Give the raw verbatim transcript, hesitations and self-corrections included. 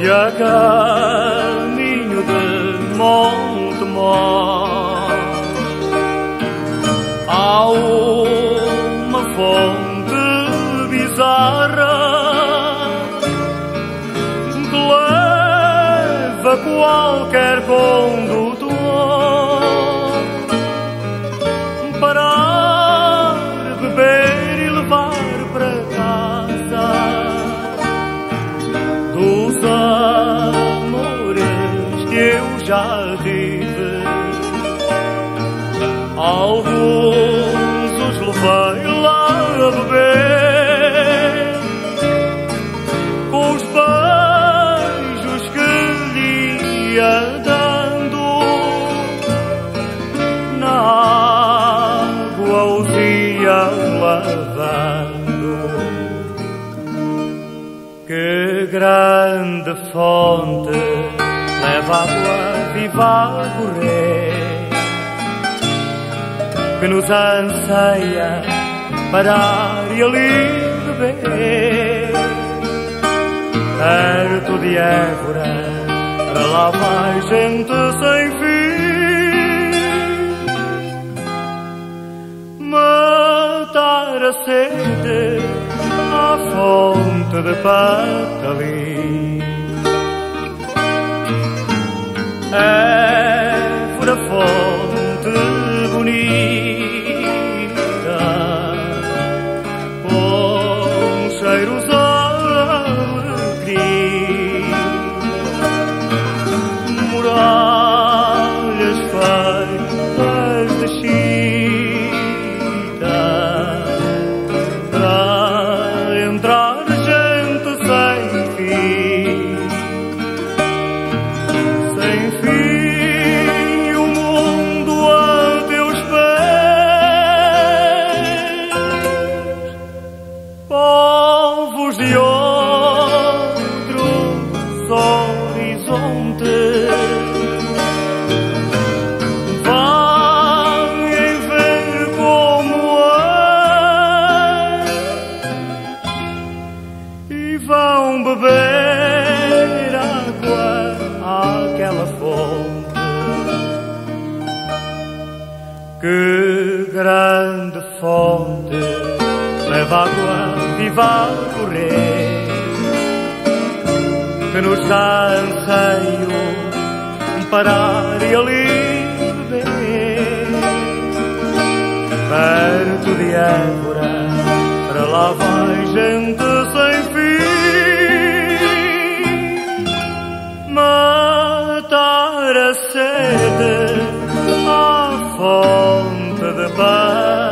e a caminho de Montemor há uma fonte bizarra que leva qualquer condutor para beber e levar para casa dos amores que eu já tive. Alguns os levei lá a beber com os beijos que lhe ia dando, na água os ia lavando. Que grande fonte leva água viva a correr, que nos anseia parar e ali beber. Perto de Évora, para lá vai gente sem fim matar a sede à fonte de Patalim. Évora, fonte bonita, com cheiros alecrim, muralhas feitas de chita, para entrar gente sem fim, sem fim o mundo a teus pés. Povos de outros horizontes vêm ver como é e vão beber água àquela fonte. Que grande fonte leva água viva a correr, que nos dá anseio parar e ali beber. Perto de Évora, para lá vai gente sem fim matar a sede à fonte de paz.